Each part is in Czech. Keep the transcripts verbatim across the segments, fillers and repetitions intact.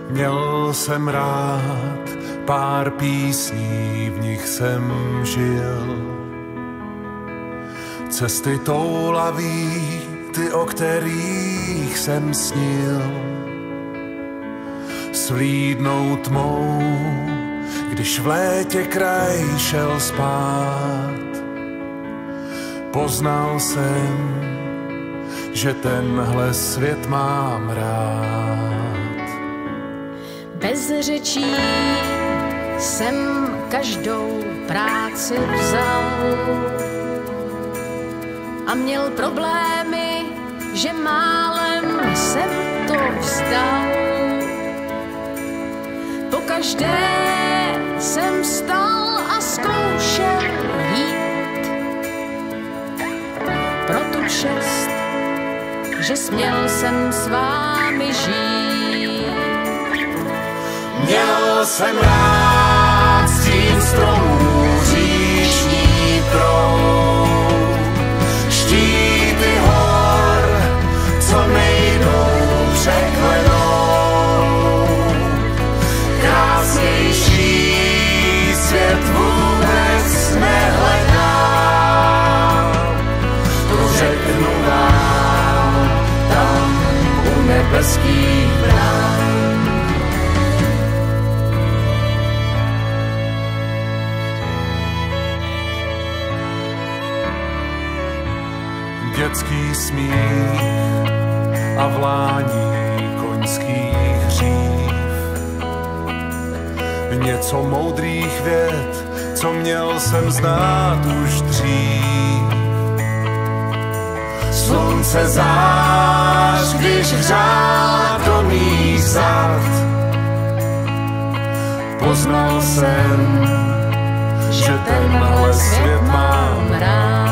Měl jsem rád pár písní, v nich jsem žil. Cesty toulaví, ty, o kterých jsem snil. Svlídnou tmou, když v létě kraj šel spát. Poznal jsem, že tenhle svět mám rád. Bez řečí jsem každou práci vzal a měl problémy, že málem jsem to vzdal. Pokaždé jsem vstal a zkoušel jít pro tu čest, že směl jsem s vámi žít. Měl jsem rád stín stromů, říční proud, štíty hor, co nejdou překlenout. Krásnější svět vůbec nehledám, to řeknu vám tam u nebeských brán. Dětský smích a vlání koňských hřív. Něco moudrých vět, co měl jsem znát už dřív. Slunce zář, když hřál do mých zad. Poznal jsem, že tenhle svět mám rád.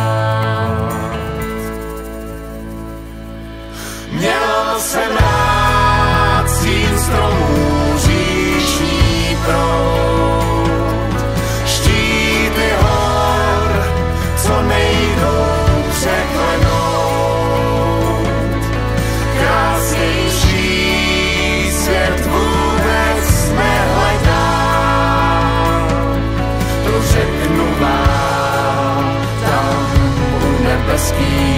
Měl jsem rád stín stromů, říční proud, štíty hor, co nejdou překlenout. Krásnější svět vůbec nehledám, to řeknu vám tam u nebeských